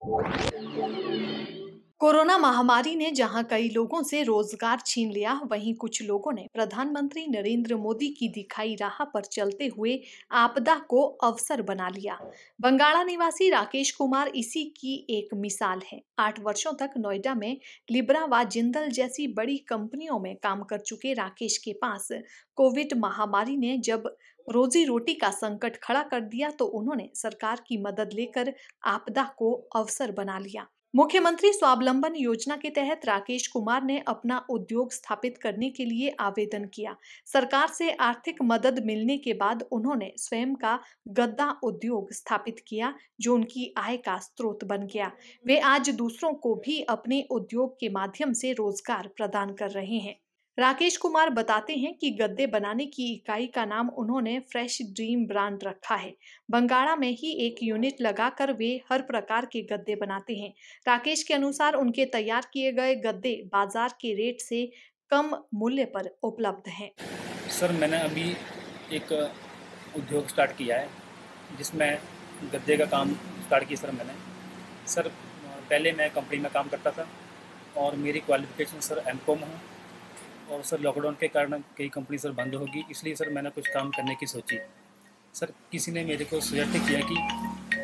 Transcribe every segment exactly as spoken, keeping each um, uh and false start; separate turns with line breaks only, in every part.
Corona महामारी ने जहां कई लोगों से रोजगार छीन लिया, वहीं कुछ लोगों ने प्रधानमंत्री नरेंद्र मोदी की दिखाई राह पर चलते हुए आपदा को अवसर बना लिया। बंगाला निवासी राकेश कुमार इसी की एक मिसाल है। आठ वर्षों तक नोएडा में लिब्रा व जिंदल जैसी बड़ी कंपनियों में काम कर चुके राकेश के पास कोविड महामारी ने जब रोजी रोटी का संकट खड़ा कर दिया, तो उन्होंने सरकार की मदद लेकर आपदा को अवसर बना लिया। मुख्यमंत्री स्वावलंबन योजना के तहत राकेश कुमार ने अपना उद्योग स्थापित करने के लिए आवेदन किया। सरकार से आर्थिक मदद मिलने के बाद उन्होंने स्वयं का गद्दा उद्योग स्थापित किया, जो उनकी आय का स्रोत बन गया। वे आज दूसरों को भी अपने उद्योग के माध्यम से रोजगार प्रदान कर रहे हैं। राकेश कुमार बताते हैं कि गद्दे बनाने की इकाई का नाम उन्होंने फ्रेश ड्रीम ब्रांड रखा है। बंगाड़ा में ही एक यूनिट लगाकर वे हर प्रकार के गद्दे बनाते हैं। राकेश के अनुसार उनके तैयार किए गए गद्दे बाजार के रेट से कम मूल्य पर उपलब्ध हैं।
सर, मैंने अभी एक उद्योग स्टार्ट किया है जिसमें गद्दे का काम स्टार्ट किया। सर मैंने सर पहले मैं कंपनी में काम करता था और मेरी क्वालिफिकेशन सर एम कॉम है। और सर लॉकडाउन के कारण कई कंपनी सर बंद होगी, इसलिए सर मैंने कुछ काम करने की सोची। सर किसी ने मेरे को सजेस्ट किया कि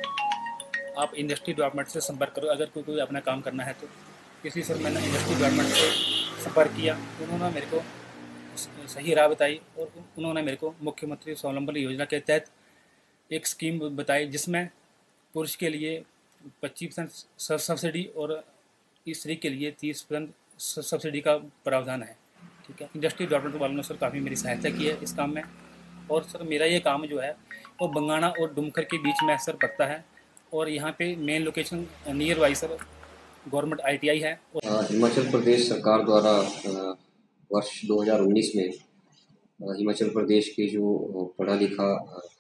आप इंडस्ट्री डेवलपमेंट से संपर्क करो अगर कोई कोई अपना काम करना है तो। इसलिए सर मैंने इंडस्ट्री डेवलपमेंट से संपर्क किया। उन्होंने मेरे को सही राह बताई और उन्होंने मेरे को मुख्यमंत्री स्वावलंबन योजना के तहत एक स्कीम बताई, जिसमें पुरुष के लिए पच्चीस परसेंट सब्सिडी और स्त्री के लिए तीस परसेंट सब्सिडी का प्रावधान है। ठीक है, इंडस्ट्री डेवलपमेंट वालों ने सर काफ़ी मेरी सहायता की है इस काम में। और सर मेरा ये काम जो है वो बंगाणा और डुमकर के बीच में सर पड़ता है और यहाँ पे main location nearby sir government I T I है।
हिमाचल प्रदेश सरकार द्वारा वर्ष दो हज़ार उन्नीस में हिमाचल प्रदेश के जो पढ़ा लिखा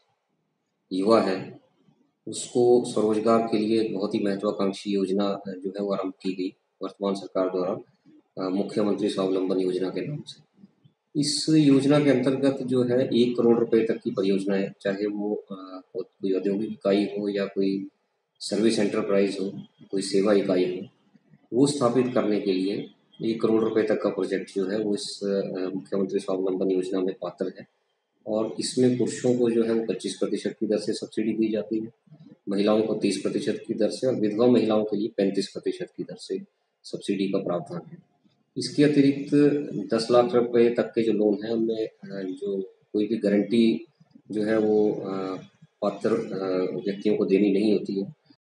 युवा है उसको स्वरोजगार के लिए बहुत ही महत्वाकांक्षी योजना जो है वो आरंभ की गई वर्तमान सरकार द्वारा, मुख्यमंत्री स्वावलंबन योजना के नाम से। इस योजना के अंतर्गत जो है एक करोड़ रुपए तक की परियोजना है, चाहे वो कोई औद्योगिक इकाई हो या कोई सर्विस एंटरप्राइज हो, कोई सेवा इकाई हो, वो स्थापित करने के लिए एक करोड़ रुपए तक का प्रोजेक्ट जो है वो इस मुख्यमंत्री स्वावलंबन योजना में पात्र है। और इसमें पुरुषों को जो है वो पच्चीस प्रतिशत की दर से सब्सिडी दी जाती है, महिलाओं को तीस प्रतिशत की दर से और विधवा महिलाओं के लिए पैंतीस प्रतिशत की दर से सब्सिडी का प्रावधान है। इसके अतिरिक्त दस लाख रुपए तक के जो लोन हैं उनमें जो कोई भी गारंटी जो है वो पात्र व्यक्तियों को देनी नहीं होती है।